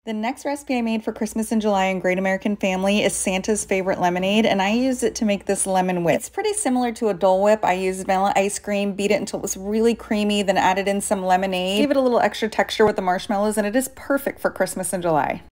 The next recipe I made for Christmas in July in Great American Family is Santa's favorite lemonade, and I used it to make this lemon whip. It's pretty similar to a Dole Whip. I used vanilla ice cream, beat it until it was really creamy, then added in some lemonade, gave it a little extra texture with the marshmallows, and it is perfect for Christmas in July.